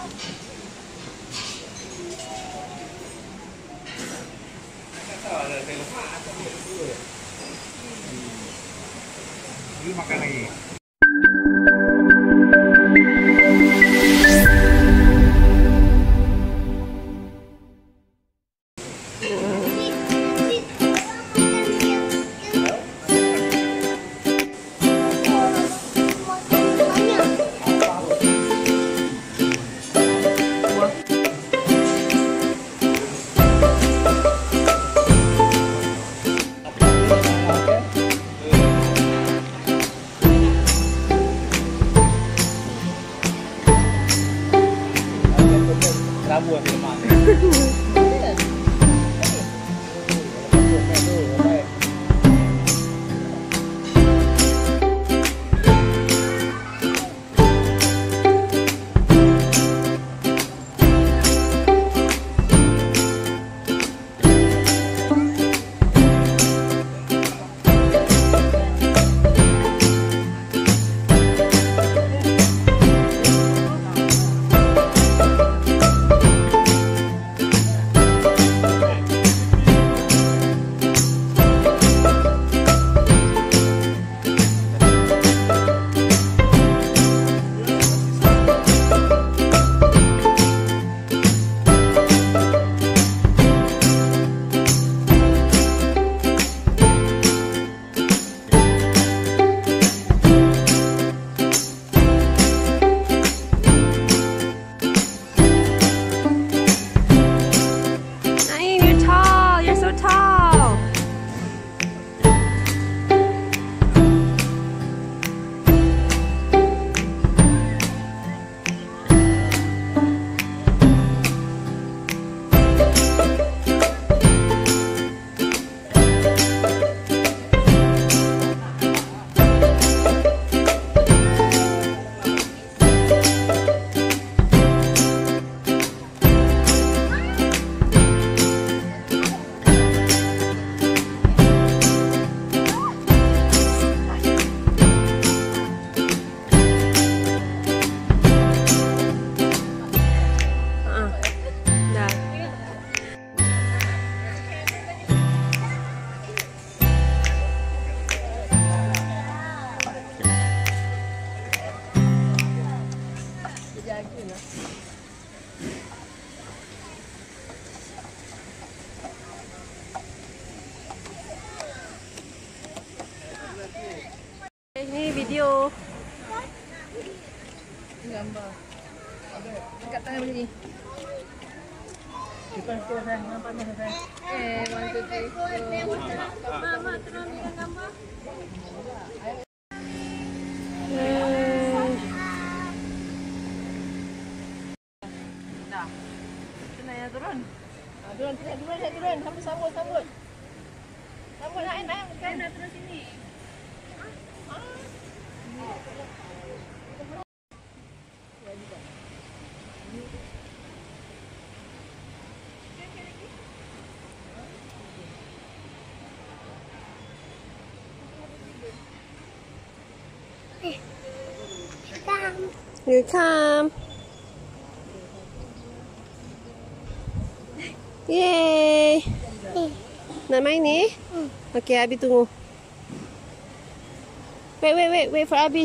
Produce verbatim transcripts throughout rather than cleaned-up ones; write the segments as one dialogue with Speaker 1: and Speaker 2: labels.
Speaker 1: Lu makan lagi. Rabu yang lemak.
Speaker 2: Ini video.
Speaker 3: Gambar. Angkat tangan macam ni. Kita tu saya nampak ni saya. Eh, one two three. Mama terus ambil gambar. Dah. Kena ya turun. Ah, turun, turun, turun, turun. Sambut, sambut, sambut. Sambut naik, naik. Kena terus sini.
Speaker 2: Here you come. Yeay. Nak main ni? Okay, Abi tunggu. Wait, wait, wait, wait for Abi.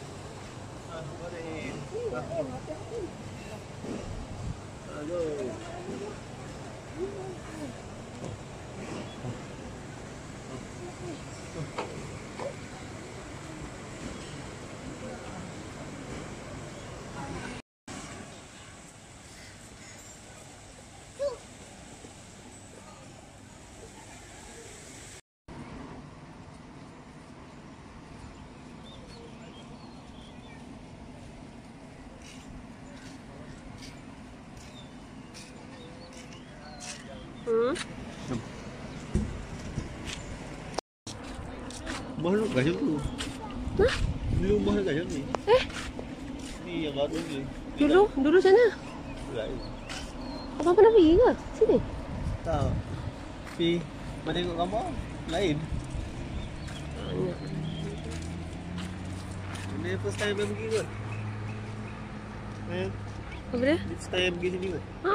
Speaker 2: Hmm?
Speaker 1: Rumah lu kat situ.
Speaker 2: Hah?
Speaker 1: Ni rumah kat situ ni.
Speaker 2: Eh?
Speaker 1: Ni yang baru ni.
Speaker 2: Dulu, dulu sana.
Speaker 1: Lain.
Speaker 2: Abang pernah pergi ke? Sini?
Speaker 1: Tak. Tapi mana tengok gambar lain.
Speaker 2: Banyak.
Speaker 1: Ini first time saya pergi kot. Eh.
Speaker 2: Apa dia?
Speaker 1: Saya pergi sini kot.
Speaker 2: Ha.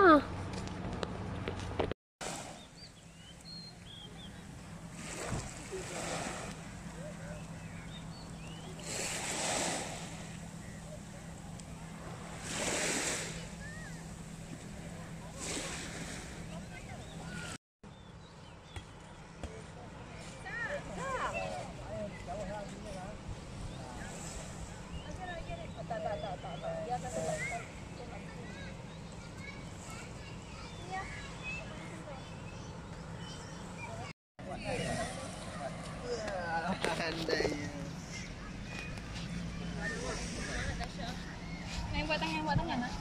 Speaker 3: Yang buat tangan, buat tangan lah.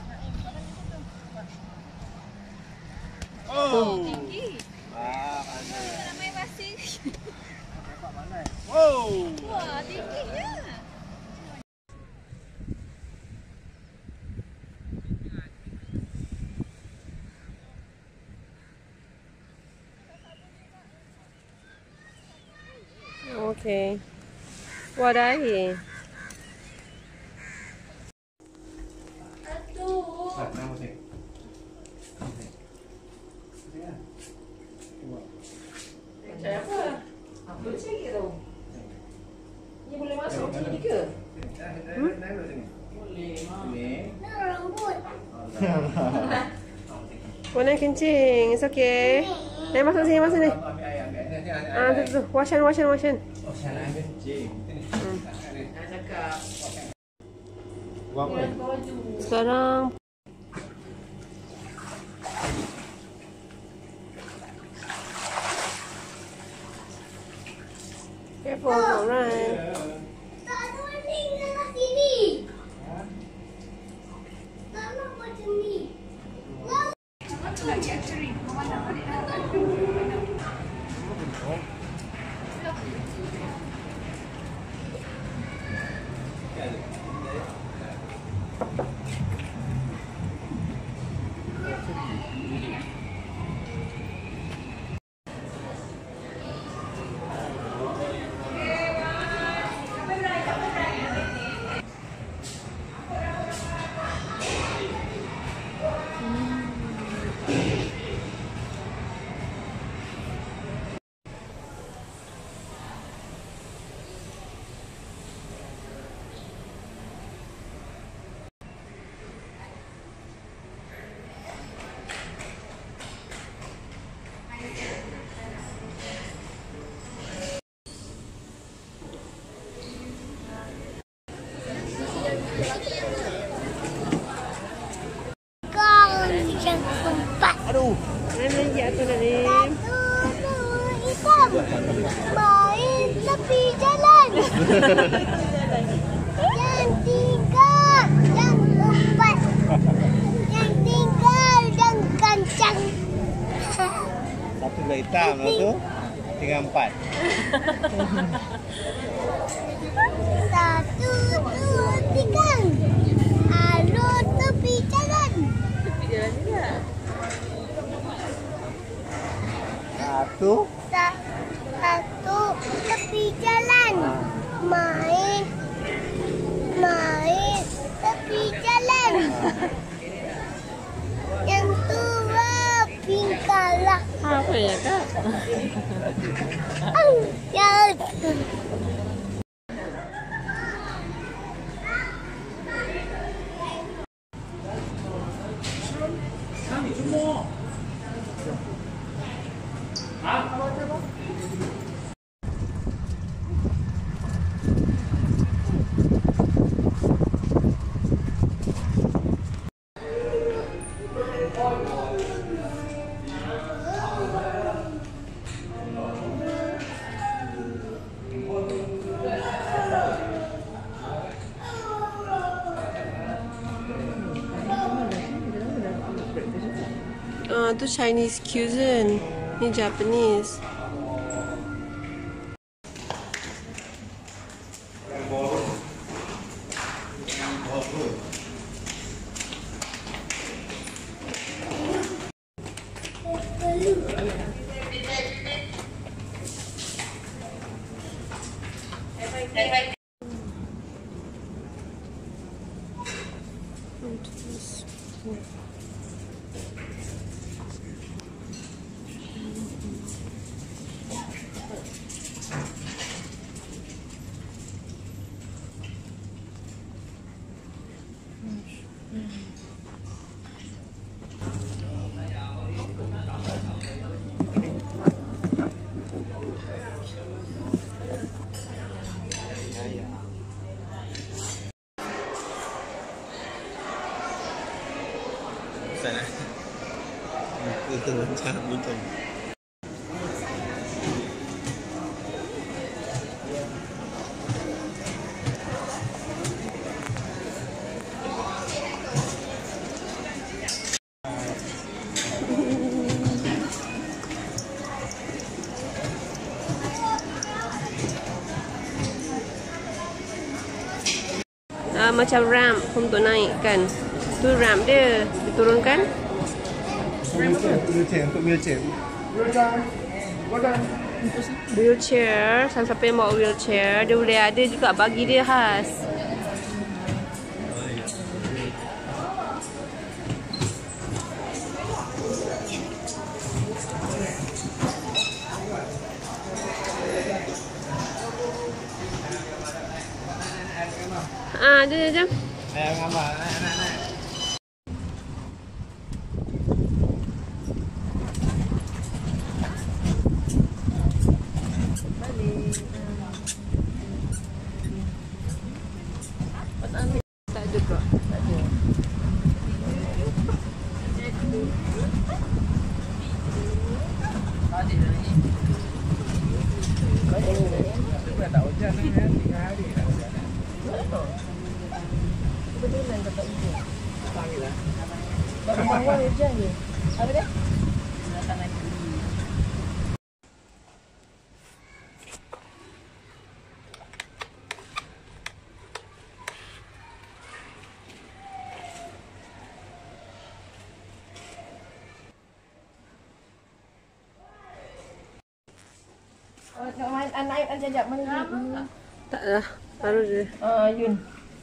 Speaker 1: Oh.
Speaker 3: Tinggi.
Speaker 1: Wah, pandai.
Speaker 3: Nak main pasir.
Speaker 1: Nampak pandai. Wow.
Speaker 3: Wah, tingginya.
Speaker 2: Okay. Wadahi.
Speaker 3: Macam apa? Apa dia cakap tu? Ni boleh masuk sini ke?
Speaker 2: Hmm?
Speaker 3: Boleh.
Speaker 2: Warna kencing. It's okay. Eh, masuk sini, masuk sini. Ah, tu tu. Washan, washan, washan.
Speaker 3: Nak cakap.
Speaker 1: Buat apa?
Speaker 2: Sekarang careful, don't run.
Speaker 4: Tak ada anjing dalam sini. Tak nak macam ni.
Speaker 3: Lagi actually. Mana mana?
Speaker 4: Kau yang keempat.
Speaker 1: Aduh.
Speaker 2: Mana jatuh tadi?
Speaker 4: Satu, dua, hitam. Main tepi jalan. Yang tiga, yang empat. Yang tiga, yang kancang.
Speaker 1: Satu belah hitam lah tu. Tinggal empat.
Speaker 4: Satu, dua, tiga. Alur tepi jalan.
Speaker 1: Satu.
Speaker 4: Sa- Satu tepi jalan. Main. Main tepi jalan. Yang tua pingkalah.
Speaker 2: Apa ya, Kak?
Speaker 4: Yang
Speaker 2: Ah, tu Chinese cuisine. Ni Japanese.
Speaker 1: Sana. Itu macam itu.
Speaker 2: Uh, macam ramp untuk naik kan. Tu ramp dia diturunkan.
Speaker 1: Wheelchair, wheelchair untuk wheelchair.
Speaker 2: Wheelchair, siapa yang bawa wheelchair dia boleh ada juga bagi dia khas. Ah, jom jom.
Speaker 1: Naik gambar, naik naik naik.
Speaker 2: Tak ada pula. Tak ada.
Speaker 1: Tak hujan kan, tiga hari dah hujan.
Speaker 3: Kebetulan dapat hujan.
Speaker 1: Panggil lah.
Speaker 3: Awal hujan je. Apa dia? Datang lagi. Oh, nak main anak ayat aja jap mana ni?
Speaker 2: Tak dah. Baru je.
Speaker 3: Ah, Yun.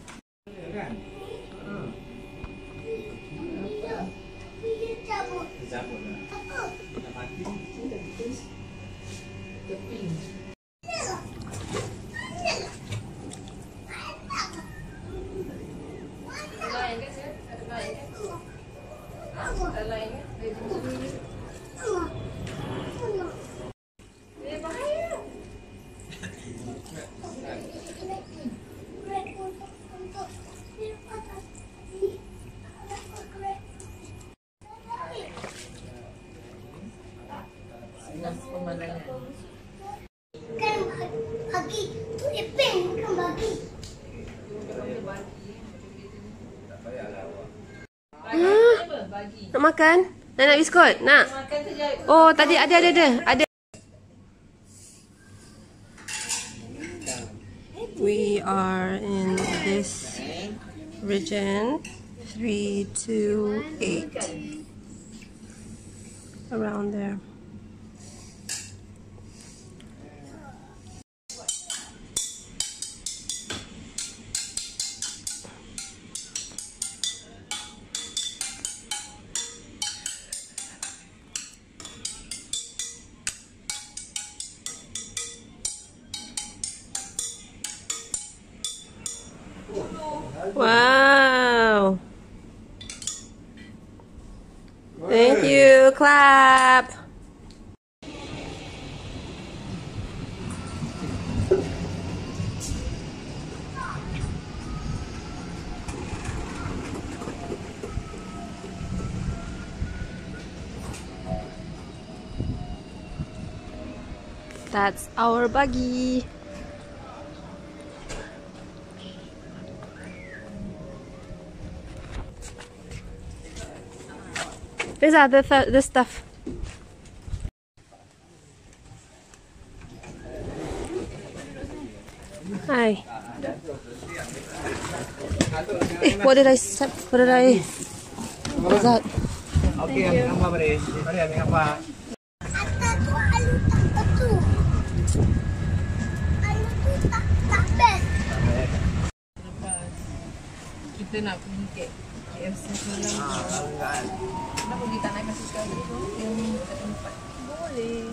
Speaker 4: Cabut.
Speaker 1: Cabut lah. Nak mati.
Speaker 4: Kan bagi. Tu ipin bukan bagi.
Speaker 2: Hmm. Nak makan? Nak nak biskut? Nak? Oh, tadi ada ada ada. Ada. We are in this region three two eight. Around there. Wow. Thank you. Clap. That's our buggy. These are the the stuff. Hi. Eh, what did I set? What did I? What is that?
Speaker 1: Okey, ambil gambar mari. Mari ambil gambar.
Speaker 4: Atas tu alu tak tu. Alu tu tak tak best.
Speaker 3: Kita nak pergi ke R C semalam.
Speaker 1: Ah, kalau enggak kan.
Speaker 3: Kenapa kita naik kasih sekali tu? Yang kat tempat. Boleh.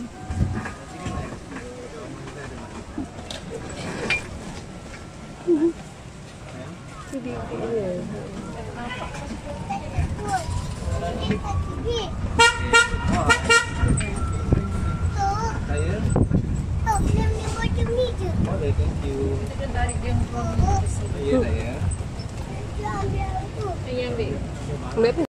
Speaker 1: Saya boleh, thank you.
Speaker 3: Kita kena tarik dia from
Speaker 1: Ya, saya.
Speaker 3: yang ambil.
Speaker 2: Ambil apa?